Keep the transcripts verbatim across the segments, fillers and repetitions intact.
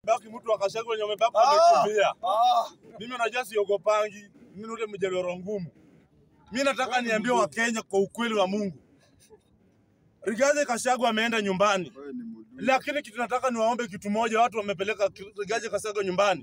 baki mtu wa Gachagua wenye wamebaki wamekimbia. Mimi najua siogopangi, mimi ule mjeloro ngumu. Mimi nataka niambie wa Kenya kwa ukweli wa Mungu. Rigathi Gachagua ameenda nyumbani. Lakini kitu nataka niwaombe kitu moja, watu wamepeleka Rigathi Gachagua nyumbani.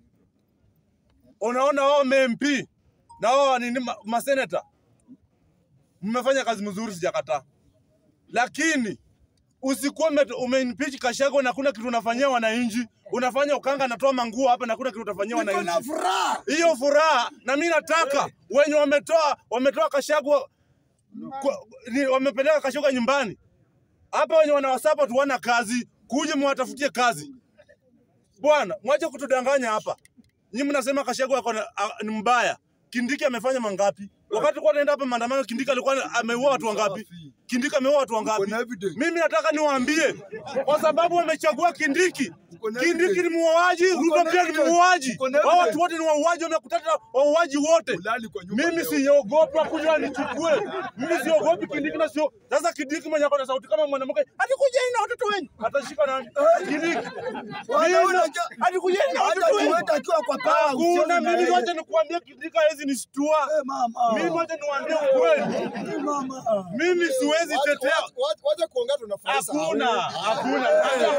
Unaona wao M P na wao ni maseneta. Mmefanya kazi mzuri sijakataa. Lakini usikuwa umeimpeach Gachagua na kuna kitu unafanyia wananchi, unafanya ukanga anatoa manguo hapa na kuna kitu utafanyia wananchi. Hiyo furaha na mimi nataka wenye wametoa wametoa Gachagua wamepeleka Gachagua nyumbani. Hapa wenye wanawasupport wana kazi, kuje mwatafutie kazi. Bwana, mwache kutudanganya hapa. Nyinyi mnasema Gachagua ni mbaya. Kindiki amefanya mangapi? Wakati kwa naenda hapa maandamano Kindiki alikuwa ameua watu wangapi? Kindiki ameua watu wangapi? Mimi nataka niwaambie kwa sababu wamechagua Kindiki. Kindiki ni muuaji, Ruto pia ni muuaji. Hao watu wote ni wauaji, wamekutana wauaji wote. Mimi siogopi kuja nichukue. Mimi siogopi Kindiki na sio. Sasa Kindiki mwenye akona sauti kama mwanamke, hadi kuja na watoto wengi. Atashika nani? Kindiki. Hadi kuja na watoto wengi akiwa kwa paa. Kuna mimi wote nikuambia Kindiki hizi ni stua. Mimi wote niwaambie ukweli. Mimi siwezi tetea. Waje kuongea tunafurahi sana. Hakuna, hakuna.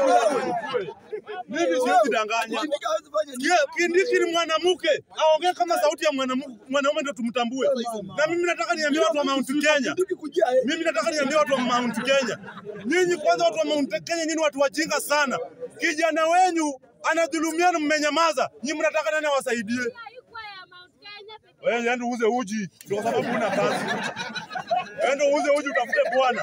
Mimi siwezi danganya. Kindiki ni mwanamke. Aongee kama sauti ya mwanamke, mwanaume ndio tumtambue. Na mimi nataka niambie watu wa Mount Kenya. Mimi nataka niambie watu wa Mount Kenya. Nyinyi kwanza watu wa Mount Kenya nyinyi watu wajinga sana. Kijana wenu anadhulumia na mmenyamaza. Nyinyi mnataka nani awasaidie? Wewe ndio uuze uji kwa sababu una kazi. Wewe ndio uuze uji utafute bwana.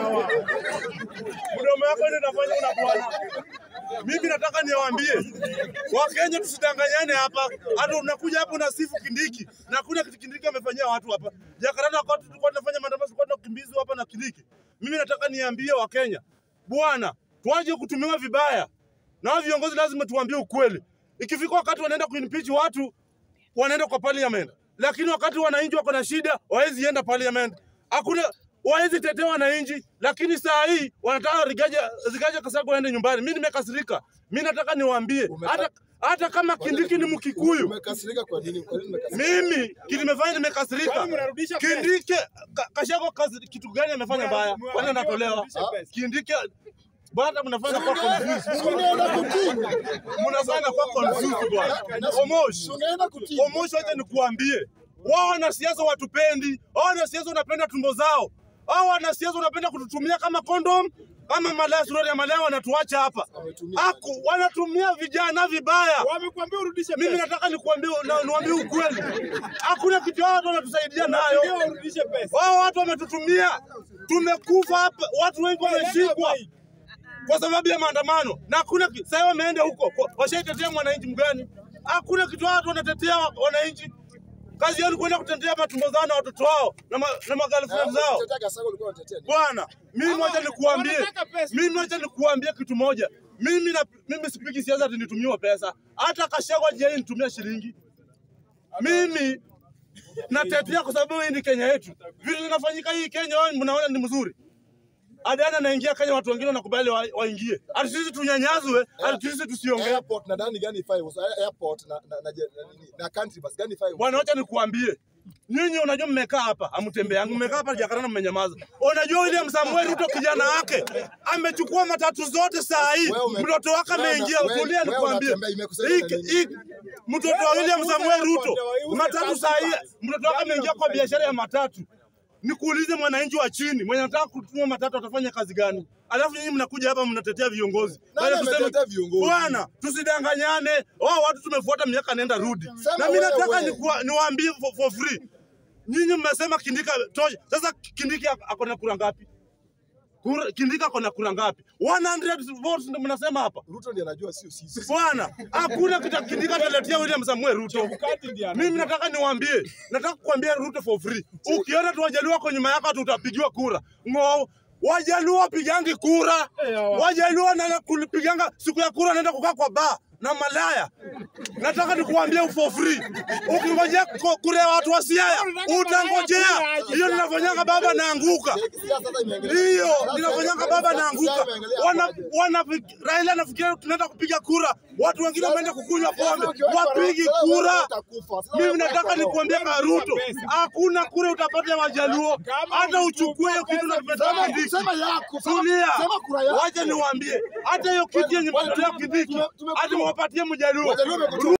Mdomo wako ndio unafanya una bwana. Mimi nataka niwaambie Wakenya tusidanganyane hapa. Hata unakuja hapo na sifu Kindiki. Na kuna kitu Kindiki amefanyia watu hapa. Jakaranda kwa watu tulikuwa tunafanya maandamano tulikuwa tunakimbizwa hapa na Kindiki. Mimi nataka niambie Wakenya, bwana, tuaje kutumiwa vibaya. Na viongozi lazima tuambie ukweli. Ikifika wakati wanaenda kuimpeach watu, wanaenda kwa parliament. Lakini wakati wananchi wako na shida, hawezi enda parliament. Hakuna hawezi tetea wananchi, lakini saa hii wanataka Rigathi Rigathi Gachagua aende nyumbani. Mimi nimekasirika. Mimi nataka niwaambie hata hata kama Kindiki ni Mkikuyu. Umekasirika kwa nini? Kwa nini umekasirika? Mimi kilimefanya nimekasirika. Kindiki Gachagua kitu gani amefanya mbaya? Kwani anatolewa? Kindiki bwana mnafanya kwa confused. Unaenda kutii. Mnafanya kwa confused bwana. Omosh. Unaenda kutii. Omosh wacha nikuambie. Wao wanasiasa watupendi. Wao wanasiasa wanapenda tumbo zao. Wao wanasiasa wanapenda kututumia kama condom, kama malaya suruali ya malaya wanatuacha hapa. Haku wanatumia vijana vibaya. Wamekuambia urudishe pesa. Mimi nataka nikuambie na niwaambie ukweli. Hakuna kitu watu wanatusaidia nayo. Urudishe pesa. Wao watu wametutumia. Tumekufa hapa. Watu wengi wameshikwa kwa sababu ya maandamano. Na hakuna sasa wameenda huko. Washaitetea mwananchi mgani? Hakuna kitu watu wanatetea wananchi. Kazi yao ni kwenda kutetea matumbo zao na watoto wao na ma, na magirlfriend zao. Bwana, mimi moja nikuambie. Mimi moja nikuambie kitu moja. Mimi na mimi sipiki siasa ati nitumiwe pesa. Hata Gachagua je nitumia shilingi. Mimi natetea kwa sababu hii ni Kenya yetu. Vitu vinafanyika hii Kenya wao mnaona ni mzuri. Adana naingia Kenya watu wengine wanakubali waingie. Hata sisi tunyanyazwe, hata sisi tusiongee. Airport na ndani gani ifai? Airport na na na, na country bus gani ifai? Bwana acha nikuambie. Nyinyi unajua mmekaa hapa, hamtembeangu, mmekaa hapa Jakaranda mmenyamaza. Unajua William Samuel Ruto kijana wake amechukua matatu zote saa hii. Mtoto wake ameingia, utulia nikwambie. Mtoto wa William Samuel Ruto matatu saa hii, mtoto wake ameingia kwa biashara ya matatu. Nikuulize mwananchi wa chini, mwenye anataka kutumia matatu atafanya kazi gani? Alafu nyinyi mnakuja hapa mnatetea viongozi. Bali tuseme viongozi. Bwana, tusidanganyane. Wao watu tumefuata miaka nenda rudi. Na mimi nataka niwaambie for, for free. Nyinyi mmesema Kindiki tosha. Sasa Kindiki ako na kura ngapi? Kura, Kindiki ako na kura ngapi? one hundred votes ndio mnasema hapa. Ruto ndiye anajua sio sisi. Bwana, hakuna kitu Kindiki ataletea William Samuel Ruto. Mimi nataka niwaambie, nataka kuambia Ruto for free. Ukiona tu Wajaluo kwa nyuma yako tutapigiwa kura. Ngo Wajaluo pigangi kura. Wajaluo na kupiganga siku ya kura naenda kukaa kwa bar na malaya. Nataka nikuambie for free. Ukingojea kura watu wa Siaya, utangojea. Hiyo ninafanyanga baba naanguka. Hiyo ninafanyanga baba naanguka. Wana wana Raila anafikiria tunaenda kupiga kura. Watu wengine wameenda kukunywa pombe. Wapigi kura. Mimi nataka nikuambie Ruto, hakuna kura utapata Wajaluo. Hata uchukue hiyo kitu na kupeleka Kibiki. Tulia. Wacha niwaambie. Hata hiyo kitu yenye mtolea Kibiki, hata mwapatie Mjaluo.